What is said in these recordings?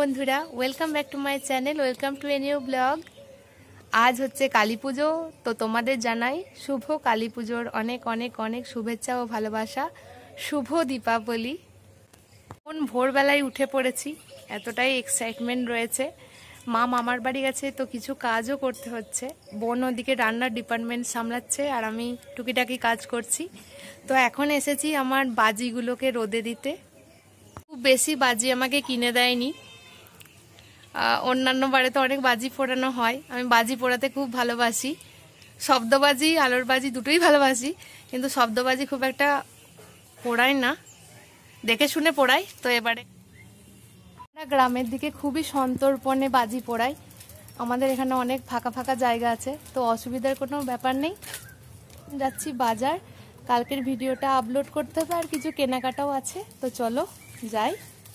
বন্ধুরা, welcome back to my channel, welcome to a new blog. আজ হচ্ছে কালী পুজো, তো তোমাদের জানাই শুভ কালী পুজোর অনেক অনেক অনেক শুভেচ্ছা ও ভালোবাসা। শুভ দীপাবলি। এখন ভোরবেলায় উঠে পড়েছি, এতটাই এক্সাইটমেন্ট রয়েছে। মা মামার বাড়ি গেছে, তো কিছু কাজও করতে হচ্ছে। বোন ওদিকে রান্নার ডিপার্টমেন্ট সামলাচ্ছে আর আমি টুকিটাকি কাজ করছি। তো এখন এসেছি আমার বাজিগুলোকে রোদে দিতে। খুব বেশি বাজি আমাকে কিনে দেয়নি, অন্যান্য বাড়িতে অনেক বাজি ফোড়ানো হয়। আমি বাজি পোড়াতে খুব ভালোবাসি, শব্দবাজি আলোর বাজি দুটোই ভালোবাসি, কিন্তু শব্দবাজি খুব একটা পোড়াই না, দেখে শুনে পোড়াই। তো এবারে গ্রামের দিকে খুবই সন্তর্পণে বাজি পোড়াই। আমাদের এখানে অনেক ফাঁকা ফাঁকা জায়গা আছে, তো অসুবিধার কোনো ব্যাপার নেই। যাচ্ছি বাজার, কালকের ভিডিওটা আপলোড করতে হবে আর কিছু কেনাকাটাও আছে, তো চলো যাই।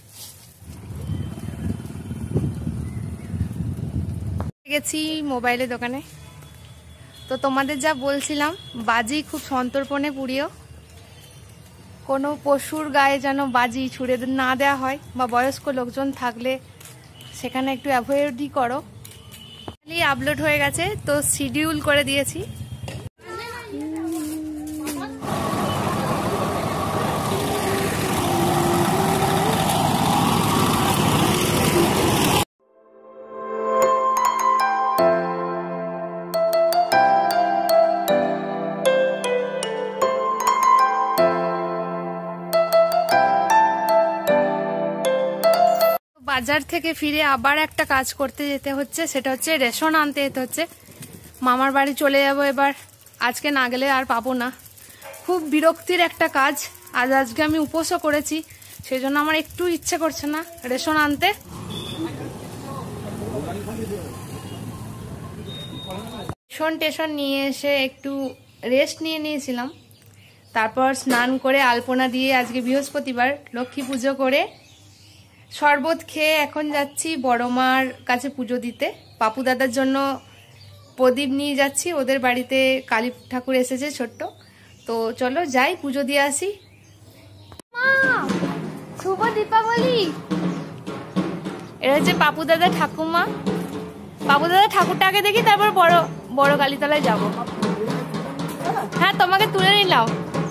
গেছি মোবাইলের দোকানে, তো তোমাদের যা বলছিলাম বাজি খুব সন্তর্পণে পুড়িও। কোনো পশুর গায়ে যেন বাজি ছুড়ে না দেওয়া হয়, বা বয়স্ক লোকজন থাকলে সেখানে একটু অ্যাভয়েডই করো। আপলোড হয়ে গেছে, তো শিডিউল করে দিয়েছি। বাজার থেকে ফিরে আবার একটা কাজ করতে যেতে হচ্ছে, সেটা হচ্ছে রেশন আনতে যেতে হচ্ছে। মামার বাড়ি চলে যাব এবার, আজকে না গেলে আর পাবো না। খুব বিরক্তির একটা কাজ। আজকে আমি উপোসও করেছি, সেই জন্য আমার একটু ইচ্ছে করছে না রেশন আনতে। রেশন টেশন নিয়ে এসে একটু রেস্ট নিয়ে নিয়েছিলাম, তারপর স্নান করে আলপনা দিয়ে আজকে বৃহস্পতিবার লক্ষ্মী পুজো করে শরবত খেয়ে এখন যাচ্ছি বড় মার কাছে পুজো দিতে। পাপু দাদার জন্য প্রদীপ নিয়ে যাচ্ছি, ওদের বাড়িতে কালী ঠাকুর এসেছে ছোট্ট। তো চলো যাই, পুজো দিয়ে আসি। শুভ দীপাবলি। এটা হচ্ছে পাপু দাদা ঠাকুমা। পাপু দাদা ঠাকুরটা আগে দেখি, তারপর বড় বড় কালীতলায় যাব। হ্যাঁ, তোমাকে তুলে নিলাম।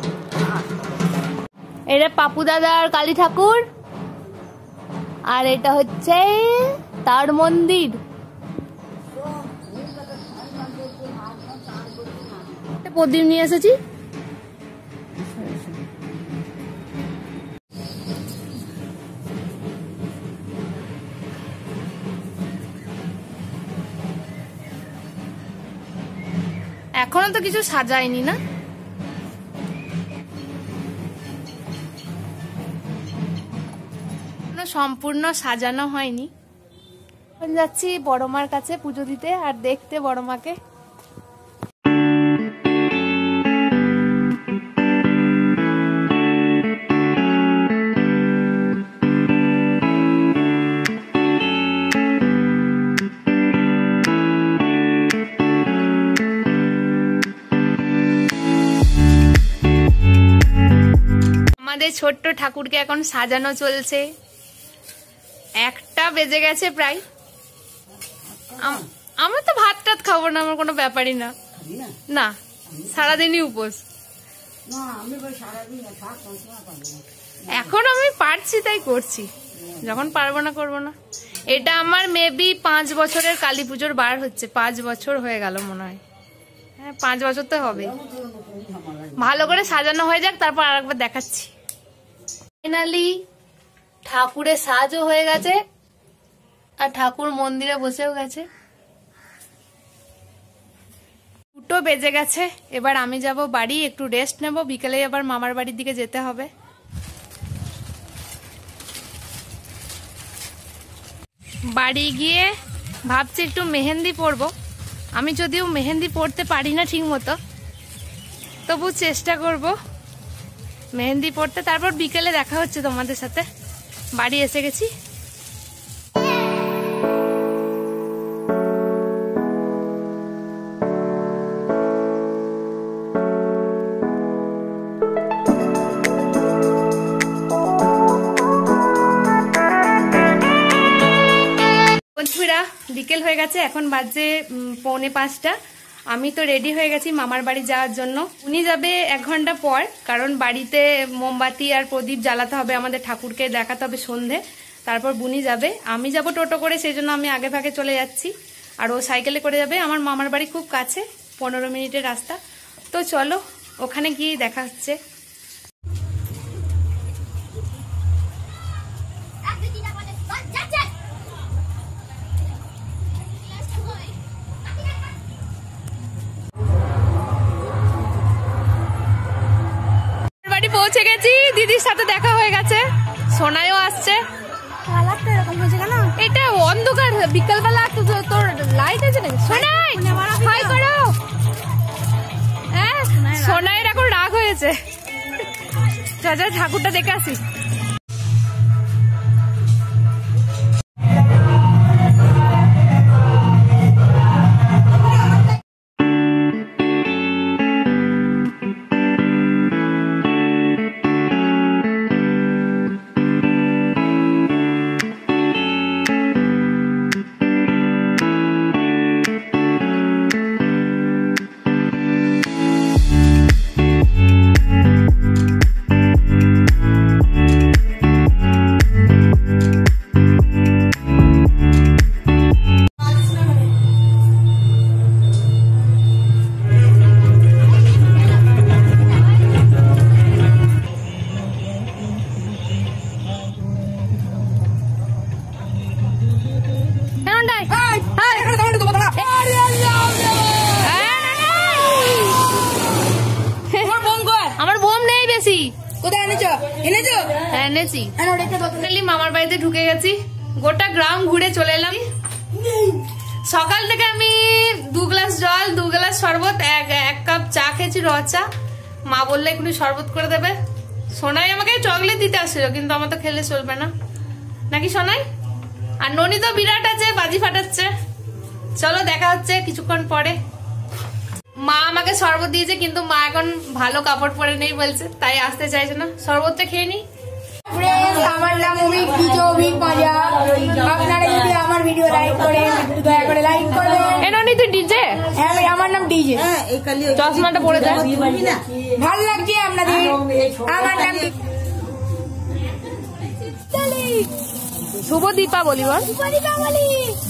এটা পাপু দাদার কালী ঠাকুর, আর এটা হচ্ছে তার মন্দির। প্রদীপ নিয়ে এসেছি। এখনো তো কিছু সাজায়নি না, সম্পূর্ণ সাজানো হয়নি। যাচ্ছি বড় মার কাছে পুজো দিতে আর দেখতে বড় মাকে। আমাদের ছোট্ট ঠাকুরকে এখন সাজানো চলছে। 1টা বেজে গেছে প্রায়। আমরা তো ভাত টাত খাবো না, আমার কোনো ব্যাপারই না। না, সারাদিনই উপোস। এখন আমি পারছি তাই করছি, যখন পারবো না করবো না। এটা আমার মেবি 5 বছরের কালী পুজোর বার হচ্ছে। 5 বছর হয়ে গেল মনে হয়। হ্যাঁ, 5 বছর তো হবে। ভালো করে সাজানো হয়ে যাক, তারপর আরেকবার দেখাচ্ছি। ফাইনালি ঠাকুরের সাজও হয়ে গেছে আর ঠাকুর মন্দিরে বসেও গেছে। 2টো বেজে গেছে। এবার আমি যাব বাড়ি, একটু রেস্ট নেব। বিকেলে আবার মামার বাড়ির দিকে যেতে হবে। বাড়ি গিয়ে ভাবছি একটু মেহেন্দি পরবো। আমি যদিও মেহেন্দি পরতে পারি না ঠিক মতো, তবু চেষ্টা করব মেহেন্দি পরতে। তারপর বিকেলে দেখা হচ্ছে তোমাদের সাথে। বাড়ি এসে গেছি। বিকেল হয়ে গেছে, এখন বাজে 4:45। আমি তো রেডি হয়ে গেছি মামার বাড়ি যাওয়ার জন্য। উনি যাবে 1 ঘন্টা পর, কারণ বাড়িতে মোমবাতি আর প্রদীপ জ্বালাতে হবে, আমাদের ঠাকুরকে দেখাতে হবে সন্ধে, তারপর বুনি যাবে। আমি যাব টোটো করে, সেই জন্য আমি আগে ভাগে চলে যাচ্ছি, আর ও সাইকেলে করে যাবে। আমার মামার বাড়ি খুব কাছে, 15 মিনিটের রাস্তা। তো চলো ওখানে গিয়ে দেখা হচ্ছে। বাড়ি পৌঁছে গেছি, দিদির সাথে দেখা হয়ে গেছে, সোনাইও আসছে। এটা অন্ধকার, বিকালবেলা তোর লাইট আছে নাকি? সোনাই হাই করো। হ্যাঁ, সোনাইয়ের এখন রাগ হয়েছে। যা যা ঠাকুরটা দেখে আসি। মামার বাড়িতে ঢুকে গেছি, গোটা গ্রাম ঘুরে চলে এলাম। সকাল থেকে আমি 2 গ্লাস জল, 2 গ্লাস শরবত, 1 কাপ চা খেয়েছি, র চা। মা বললে এখনই শরবত করে দেবে। সোনাই আমাকে চকলেট দিতে আসছিল, কিন্তু আমার তো খেলে চলবে না নাকি সোনাই? আর ননি তো বিরাট আছে, বাজি ফাটাচ্ছে। চলো দেখা হচ্ছে কিছুক্ষণ পরে। মা আমাকে শরবত দিয়েছে, কিন্তু মা এখন ভালো কাপড় পরে নেই বলছে, তাই আসতে চাইছে না। শরবতটা খেয়ে নি। আমার নাম অভিক, অভিক মাজা। আপনারা যদি আমার ভিডিও লাইক করেন, দয়া করে লাইক করবেন। এননি তুই ডিজে? হ্যাঁ, আমার নাম ডিজে। চশমাটা পরে যা, ভালো লাগছে আপনাদের? আমার নাম শুভ দীপাবলি। বল দীপাবলি।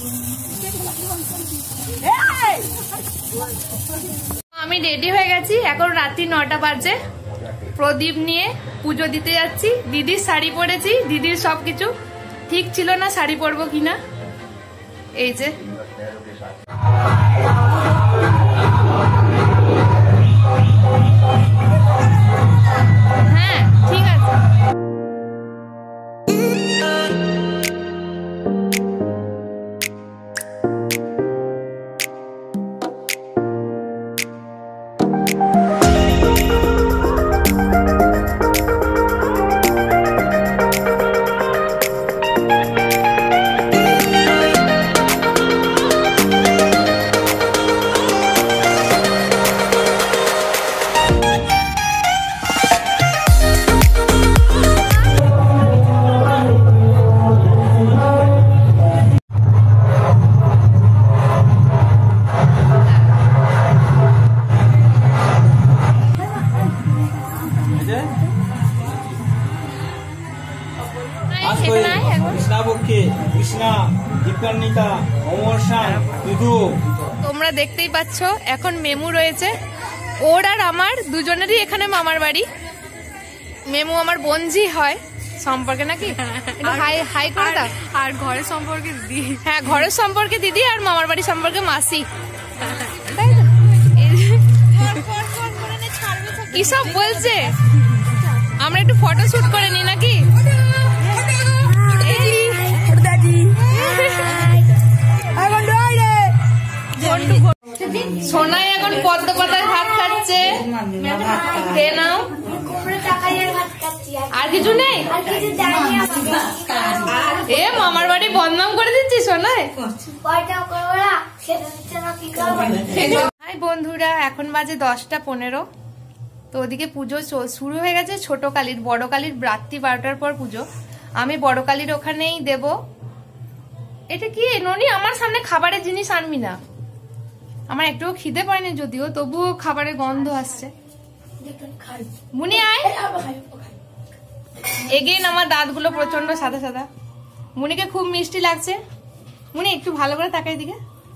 আমি রেডি হয়ে গেছি, এখন রাত্রি 9টা বাজে। প্রদীপ নিয়ে পুজো দিতে যাচ্ছি। দিদির শাড়ি পরেছি, দিদির সবকিছু ঠিক ছিল না শাড়ি পরবো কিনা। এই যে হ্যাঁ ঠিক আছে। তোমরা দেখতেই পাচ্ছ এখন মেমু রয়েছে, ওর আর আমার দুজনেরই এখানে মামার বাড়ি। মেমু আমার বোনজি হয় সম্পর্কে নাকি, হাই হাই করে দাও। আর ঘরের সম্পর্কে দিদি। হ্যাঁ, ঘরের সম্পর্কে দিদি, আর মামার বাড়ি সম্পর্কে মাসি। কি সব বলছে? আমরা একটু ফটো শুট করে নি নাকি? সোনাই এখন পদ্ম পাতায় ভাত খাচ্ছে। খেয়ে নাও। আর কিছু নেই? এ মামার বাড়ি বদনাম করে দিচ্ছি সোনাই। হাই বন্ধুরা, এখন বাজে 10টা 15। তো ওদিকে পুজো শুরু হয়ে গেছে। ছোট কালীর, বড় কালীর রাত্রি 12টার পর পুজো। আমি বড় কালীর ওখানেই দেব এটা কি ননি? আমার সামনে খাবারের জিনিস আনবি না। আমার একটুও খিদে পায়নি যদিও, তবুও খাবারের গন্ধ আসছে। মুনি আয়। এগেন আমার দাঁতগুলো প্রচন্ড সাদা সাদা। মুনিকে খুব মিষ্টি লাগছে। মুনি একটু ভালো করে তাকাই দিকে।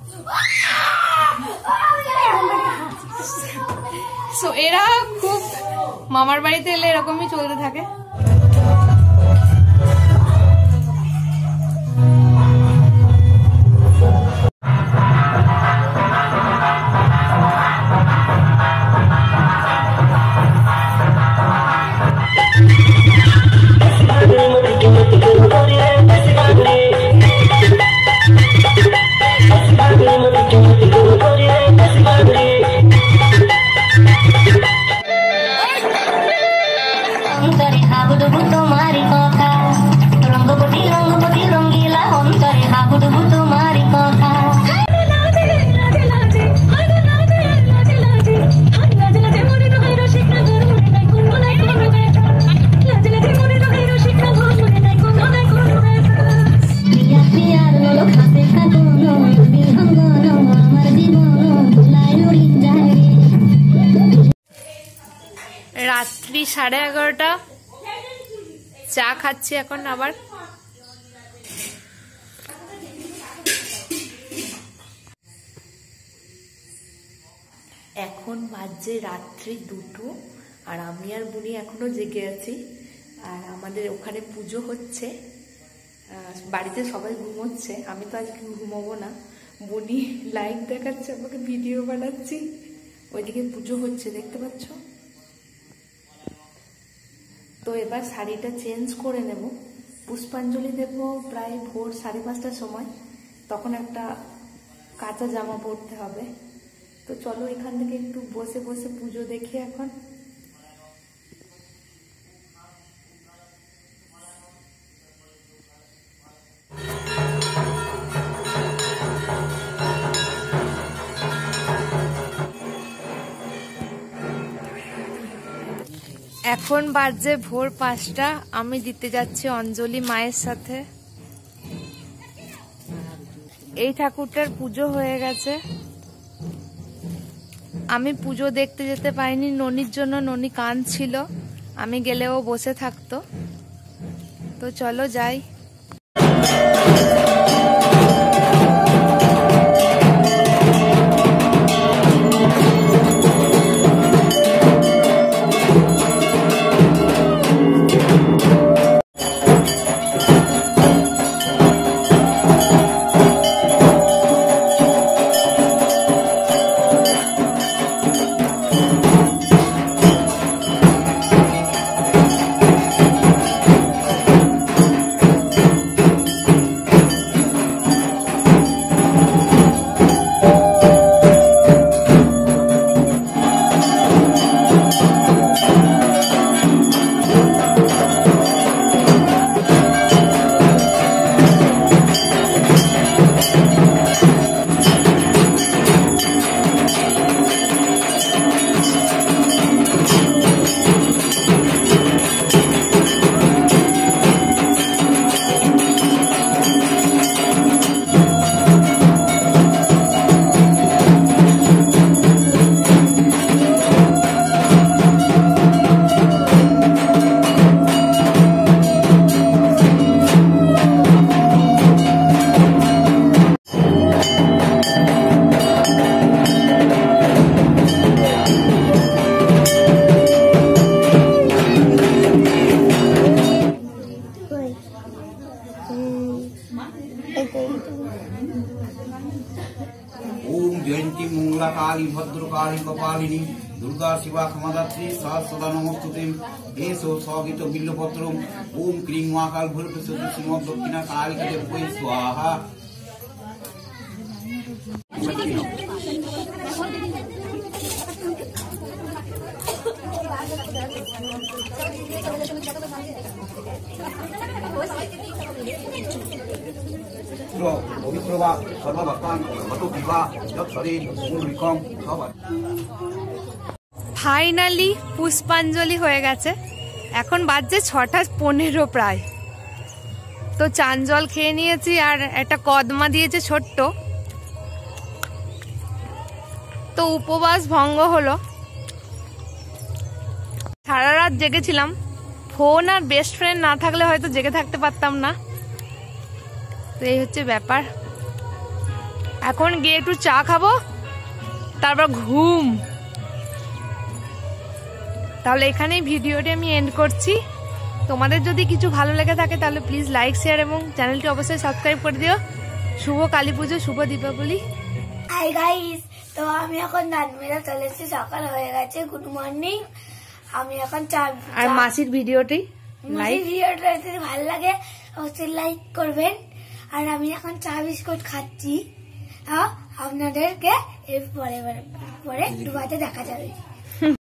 সো এরা খুব মামার বাড়িতে এলে এরকমই চলতে থাকে। রাত্রি 11:30, চা খাচ্ছি এখন আবার। এখন বাজে রাত্রি 2 আর আমি আর বুনি এখনো জেগে আছি। আর আমাদের ওখানে পুজো হচ্ছে, বাড়িতে সবাই ঘুমোচ্ছে, আমি তো আজকে ঘুমাবো না। বুনি লাইভ দেখাচ্ছে, আমাকে ভিডিও বানাচ্ছি। ওইদিকে পুজো হচ্ছে, দেখতে পাচ্ছ। তো এবার শাড়িটা চেঞ্জ করে নেব, পুষ্পাঞ্জলি দেব প্রায় ভোর 5:30টার সময়। তখন একটা কাঁচা জামা পরতে হবে। তো চলো এখান থেকে একটু বসে বসে পুজো দেখি এখন। এখন বাজে ভোর 5টা, আমি দিতে যাচ্ছি অঞ্জলি মায়ের সাথে। এই ঠাকুরটার পুজো হয়ে গেছে। আমি পুজো দেখতে যেতে পারিনি ননির জন্য, ননি কাঁদছিল, আমি গেলেও বসে থাকতো। তো চলো যাই। ओम जयंती मंगला काली भद्रकाली कपालिनी दुर्गा शिवा क्षमादात्री सदा नमस्तुते एसो स्वागित बिल्लपत्रम ओम क्रीं महाकाल भूर्भुवस्सुः दक्षिणा कालिका देवै स्वाहा। ফাইনালি পুষ্পাঞ্জলি হয়ে গেছে। এখন বাজছে 6:15 প্রায়। তো চান জল খেয়ে নিয়েছি আর একটা কদমা দিয়েছে ছোট্ট। তো উপবাস ভঙ্গ হলো। সারা রাত জেগেছিলাম। ফোন আর বেস্ট ফ্রেন্ড না থাকলে হয়তো জেগে থাকতে পারতাম না। তো এই হচ্ছে ব্যাপার। এখন গিয়ে একটু চা খাবো, তারপর ঘুম। তাহলে এখানেই ভিডিওটি আমি এন্ড করছি। তোমাদের যদি কিছু ভালো লেগে থাকে তাহলে প্লিজ লাইক, শেয়ার এবং চ্যানেলটি অবশ্যই সাবস্ক্রাইব করে দিও। শুভ কালী পুজো, শুভ দীপাবলি। হাই গাইস, তো আমি এখন দাঁত মেলা চলেছি, সকাল হয়ে গেছে। Good morning. আমি এখন আর মাসির ভিডিওটি ভিডিওটা যদি ভালো লাগে অবশ্যই লাইক করবেন। আর আমি এখন চা বিস্কুট খাচ্ছি। আপনাদেরকে এর পরে ডুবাতে দেখা যাবে।